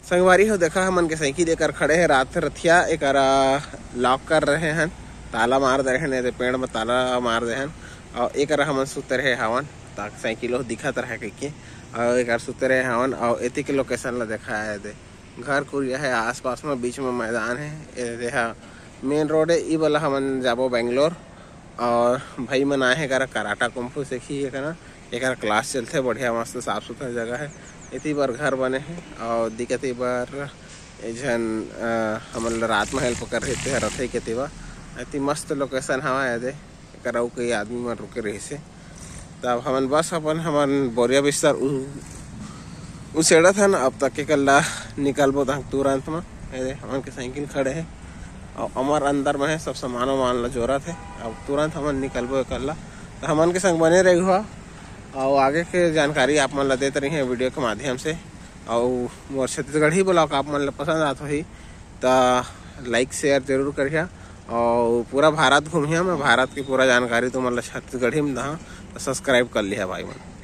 संगवारी हो देखा हमन के साइकिल एकर खड़े है रात रथिया एकरा लॉक कर रहे हैं, ताला मार दे रहे हैं, पेड़ में ताला मार दे हैं और एकरा हमन सुतर है हवन ताकि साइकिल हो दिखत रहे कइके और एकर सुतर है हवन। और एती के लोकेशन ला देखा है दे घर कुरिया है आसपास में, बीच में मैदान है, ये मेन रोड है। ई वाला हमन जाबो बेंगलोर और भाई मन आए हैं करा कराटा कुंफू सीखी एक क्लास चलते बढ़िया मस्त साफ सुथरा जगह है। इतनी बार घर बने हैं और दिक्कत बार जन हमन रात में हेल्प कर रहे थे रथे के तेवा इतनी मस्त लोकेशन हवा दे कराऊ कई आदमी मन रुके रही से। तब हमन बस अपन हमन बोरिया बिस्तर उसेड़त हन। अब तक के कल्ला निकलबो तुरंत में हमन के साइकिल खड़े है और अमर अंदर में है, सब सामान वामान ला जोरत है। अब तुरंत हमन निकलबो कल्ला, तो हमन के संग बने रही हुआ और आगे के जानकारी आप मन ला देते रही है वीडियो के माध्यम से। और मोर छत्तीसगढ़ी ब्लॉग आप मन ला पसंद आत होही तो लाइक शेयर जरूर करिए और पूरा भारत घूमिया मैं भारत की पूरा जानकारी तुम ला छत्तीसगढ़ी में दहा तो सब्सक्राइब कर लिया भाई मन।